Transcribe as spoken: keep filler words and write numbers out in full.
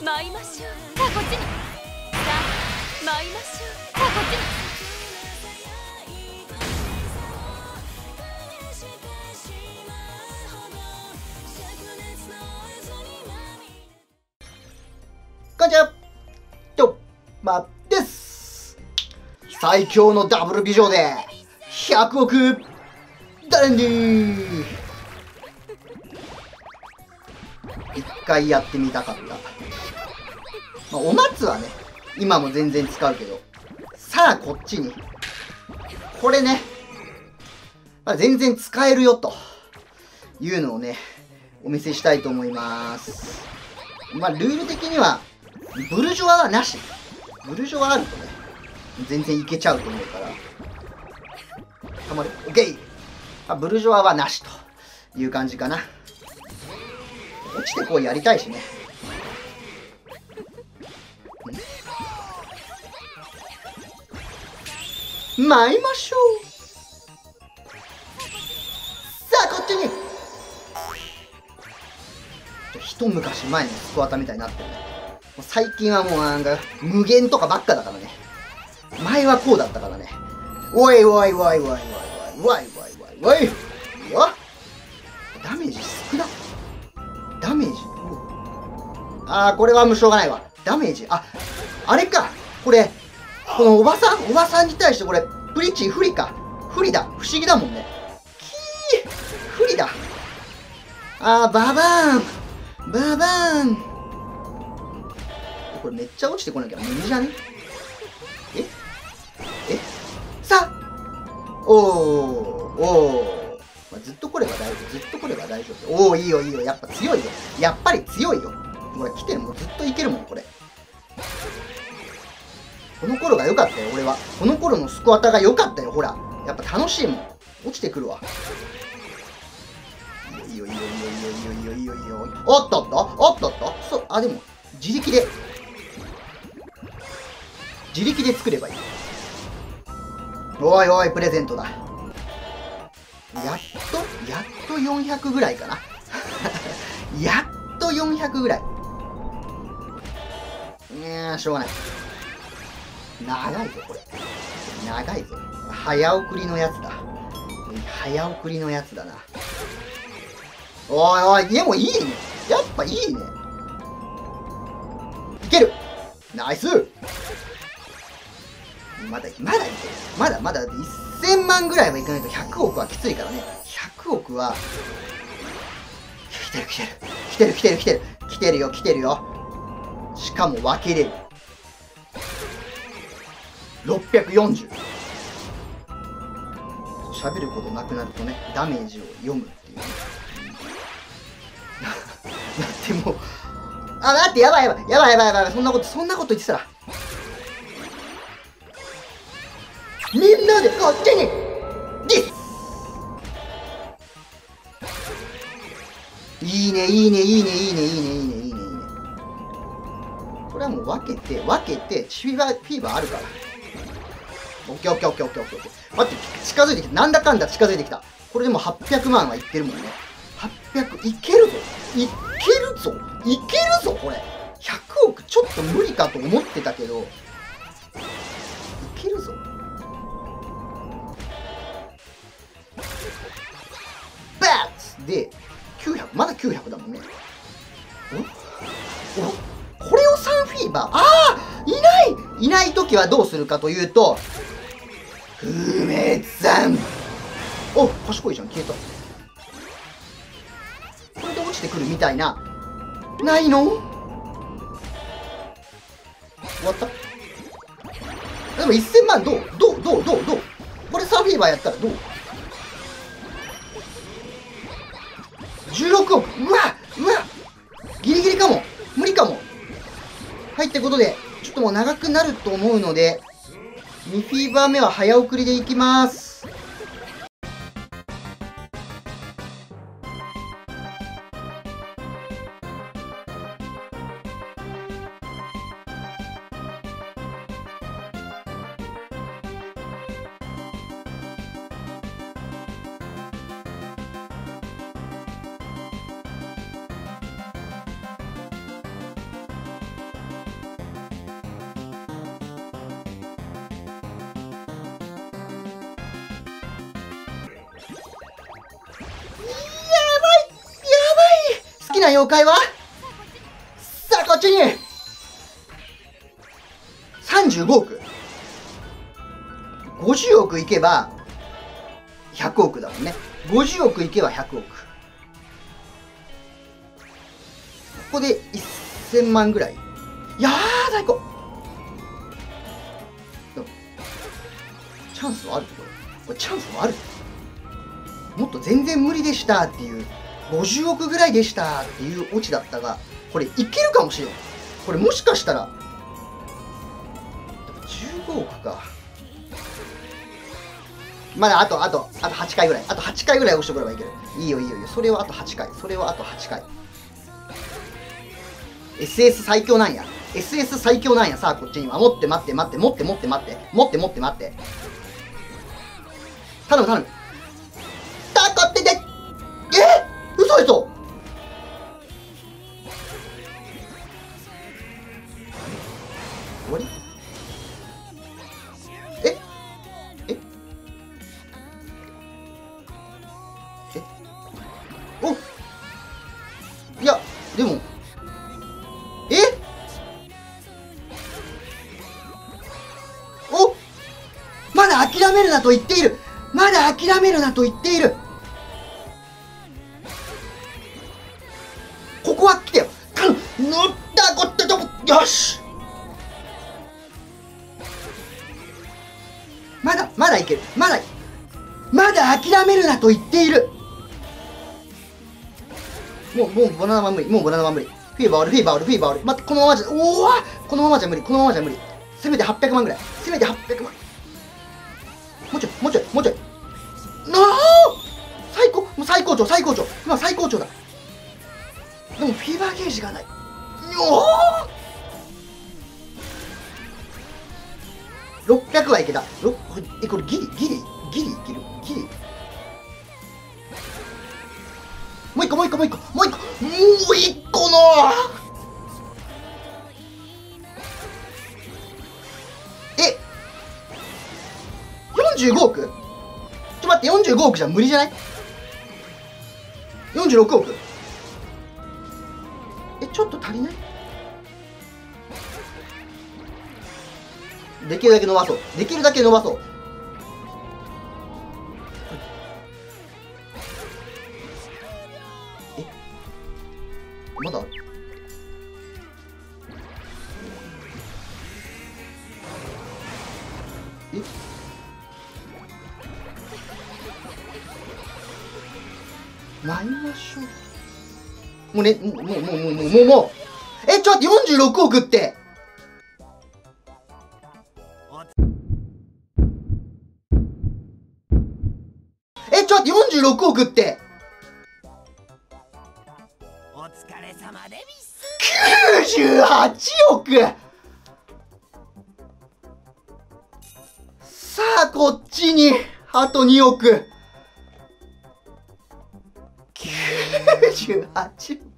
舞いましょう。さあこっちに。さあ舞いましょう。さあこっちに。 こんにちは、とまです。最強のダブル美女でひゃくおくダレンディ。一回やってみたかった。まあ、お松はね、今も全然使うけど、さあこっちに。これね、まあ、全然使えるよというのをね、お見せしたいと思います。まあ、ルール的には、ブルジョワはなし。ブルジョワあるとね、全然いけちゃうと思うから。たまる。オッケー。あ、ブルジョワはなしという感じかな。落ちてこうやりたいしね。舞いましょう。さあこっちに。一昔前のスクワタみたいになってるね。最近はもうなんか無限とかばっかだからね。前はこうだったからね。おいおいおいおいおいおいおいおいおいおいおい。いいよ。ダメージ少な。ダメージ。あー、これはもうしょうがないわ。ダメージ。あ、あれか。これ、このおばさん、おばさんに対してこれ、プリッチ不利か。不利だ。不思議だもんね。キー不利だ。あー、ババーン。ババーン。これめっちゃ落ちてこなきゃ無理じゃね？ええさあおーおー、まあ、ずっと来れば大丈夫。ずっと来れば大丈夫。おお、いいよいいよ。やっぱ強いよ。やっぱり強いよ。これ来てるもん。ずっといけるもん、これ。この頃が良かったよ、俺は。この頃のスクワタが良かったよ、ほら。やっぱ楽しいもん。落ちてくるわ。いいよいいよいいよいいよいいよいいよいいよ。おっとっとおっとっとそう、あ、でも、自力で。自力で作ればいい。おいおい、プレゼントだ。やっと、やっとよんひゃくぐらいかな。やっとよんひゃくぐらい。いやー、しょうがない。長いぞ、これ。長いぞ。早送りのやつだ。早送りのやつだな。おいおい、でもいいね。やっぱいいね。いける。ナイス。まだ、まだいける。まだまだいっせんまんぐらいはいかないとひゃくおくはきついからね。ひゃくおくは、来てる来てる。来てる来てる来てる。来てるよ来てるよ。しかも分けれる。ろっぴゃくよんじゅう。喋ることなくなるとね、ダメージを読むっていうね。だってもう、あ、待って、やばいやばいやばいやばいやばい、そんなこと、そんなこと言ってたら。みんなでこっちにディス。いいねいいねいいねいいねいいねいいねいいねいいね。これはもう分けて分けてフィーバーフィーバーあるから。オッケーオッケーオッケーオッケーオッケーオッケー。待って、近づいてきた。なんだかんだ近づいてきた。これでもはっぴゃくまんはいってるもんね。はっぴゃくいけるぞいけるぞいけるぞ。これひゃくおくちょっと無理かと思ってたけど、いけるぞ。バッツできゅうひゃく、まだきゅうひゃくだもんね。おお、これをさんフィーバー。ああ、いないいない時はどうするかというと、不滅山。お、賢いじゃん。消えた。これで落ちてくるみたいな。ないの？終わった。でもせんまんどうどうどうどうどうこれさんフィーバーやったらどう？じゅうろくおく。うわうわギリギリかも。無理かも。はい、ってことで、ちょっともう長くなると思うので、にフィーバー目は早送りでいきます。 な妖怪はさあこっちにさんじゅうごおく。ごじゅうおくいけばひゃくおくだもんね。ごじゅうおくいけばひゃくおく。ここでせんまんぐらい。いやー最高。チャンスはあるけど、これチャンスはある。もっと全然無理でしたっていう、ごじゅうおくぐらいでしたっていうオチだったが、これいけるかもしれん。これもしかしたらじゅうごおくか。まだあとあとあとはちかいぐらい、あとはちかいぐらい押してくればいける。いいよいいよいいよ。それをあとはちかい、それをあとはちかい。 エスエス 最強なんや。 エスエス 最強なんや。さあこっちには持って待って待って持って持って待って持って持って待って、頼む頼む。タコってて、え嘘でしょ。終わり。えええおいやでもえおまだ諦めるなと言っている。まだ諦めるなと言っている。ここは来てよ。頼む。乗ったこってとこ。よし。まだまだいける。まだまだ諦めるなと言っている。もうもうバナナマン無理。もうバナナマン無理。フィーバーあるフィーバーあるフィーバーある。待って、このままじゃ、おおこのままじゃ無理。このままじゃ無理。せめてはっぴゃくまんぐらい。せめてはっぴゃくまん。もうちょいもうちょいもうちょい。なあ最高。もう最高潮最高潮。今最高潮だ。でもフィーバーゲージがない。おおろっぴゃくはいけた。ろえこれギリギリギリいけるギリ。もう一個もう一個もう一個もう一個もう一個のえよんじゅうごおく。ちょっと待って、よんじゅうごおくじゃ無理じゃない？ よんじゅうろくおく。えちょっと足りない？できるだけ伸ばそう。できるだけ伸ばそう。えまだある？え参りましょう。もうね、もうもうもうもうもうもうえちょっと待って、よんじゅうろくおくってえちょっと待って、よんじゅうろくおくってお疲れ様でビス。 きゅうじゅうはちおく。さあこっちにあとにおく。きゅうじゅうはちおく。